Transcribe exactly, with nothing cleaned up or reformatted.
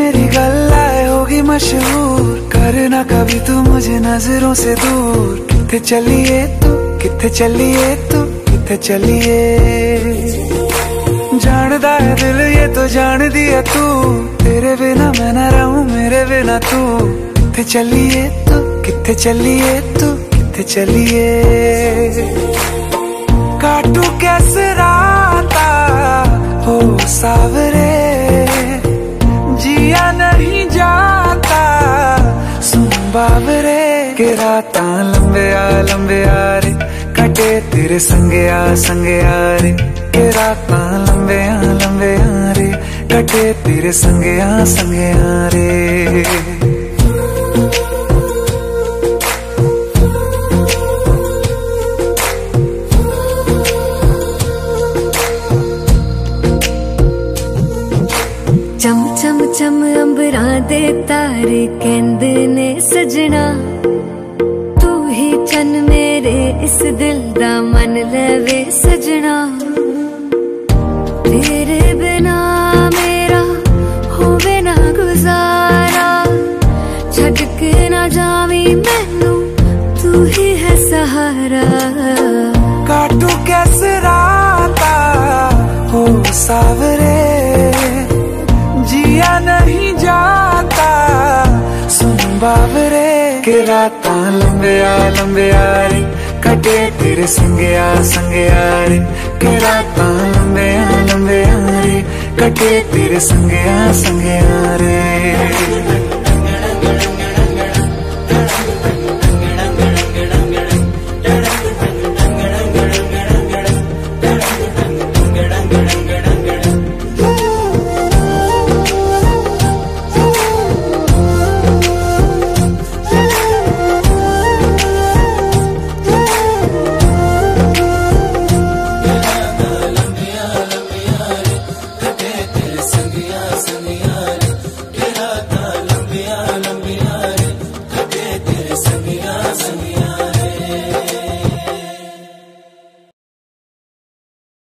मेरी गल्लाए होगी मशहूर, करना कभी तू मुझे नजरों से दूर। किथे चलिए तू, किथे चलिए तू, किथे चलिए। जानदा है दिल ये तो जान दिया तू, तेरे बिना मैं न रहूं मेरे बिना तू। किथे चलिए तू, किथे चलिए तू, किथे चलिए। काटू कैसे राता हो सावरे, जिया नहीं जाता सुन बाबरे। के राता लंबे आ लंबे आ रे, कटे तेरे संगे आ संगे आ रे। के राता लंबे आ लंबे आ रे, कटे तेरे संगे आ संगे आ रे। चम चम चम अंबरा दे तारे कहंदे ने सजना, तू ही चन मेरे इस दिल दा मन लवे सजना। तेरे बिना मेरा होवे ना गुजारा, छड़ के ना जावी मैनू तू ही है सहारा। काटू कैसे राता हो सावरे, जिया नहीं जाता सुन बाबरे। के राता लंबे आ लंबे आ रे, कटे तेरे संगे आ संगे आ रे। के राता लंबे आ लंबे आ रे, कटे तेरे संगे आ संगे आ रे।